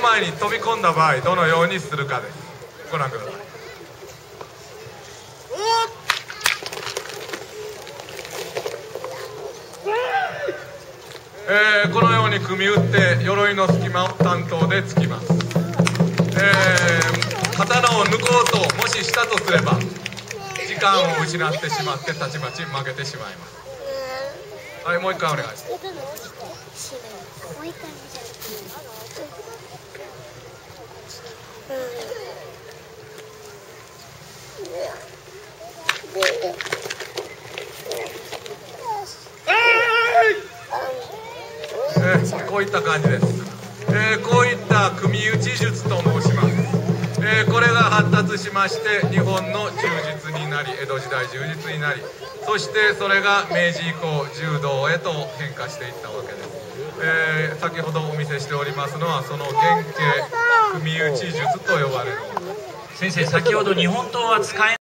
前に飛び込んだ場合どのようにするかです。ご覧ください。このように組み打って鎧の隙間を担当で突きます。刀を抜こうともししたとすれば時間を失ってしまってたちまち負けてしまいます。はい、もう一回お願いします。こういった感じです。こういった組み打ち術と申します。これが発達しまして日本の柔術になり、江戸時代柔術になり、そしてそれが明治以降柔道へと変化していったわけです。先ほどお見せしておりますのはその原型組み打ち術と呼ばれるもの。 先生、先ほど日本刀は使え